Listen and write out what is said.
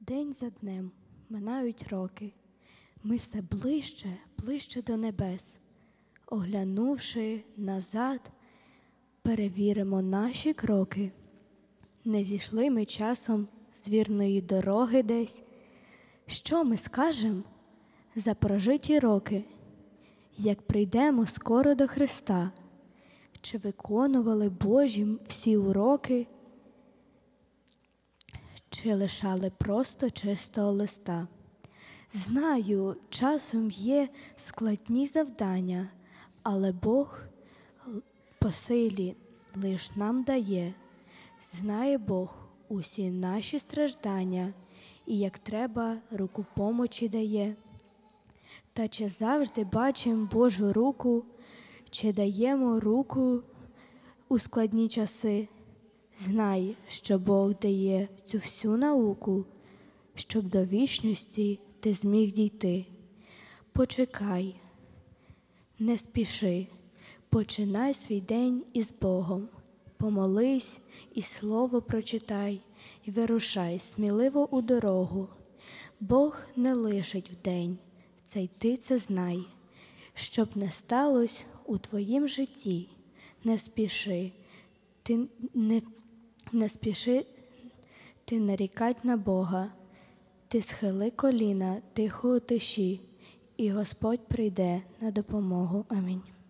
День за днем минають роки, ми все ближче, ближче до небес. Оглянувши назад, перевіримо наші кроки. Не зійшли ми часом з вірної дороги десь. Що ми скажем за прожиті роки, як прийдемо скоро до Христа? Чи виконували Божі всі уроки, чи лишали просто чистого листа? Знаю, часом є складні завдання, але Бог по силі лиш нам дає. Знає Бог усі наші страждання і як треба руку помочі дає. Та чи завжди бачимо Божу руку, чи даємо руку у складні часи? Знай, що Бог дає цю всю науку, щоб до вічності ти зміг дійти. Почекай, не спіши, починай свій день із Богом. Помолись і слово прочитай, і вирушай сміливо у дорогу. Бог не лишить вдень, це й ти це знай. Щоб не сталося у твоїм житті, не спіши, ти нарікать на Бога. Ти схили коліна тихо у тиші, і Господь прийде на допомогу. Амінь.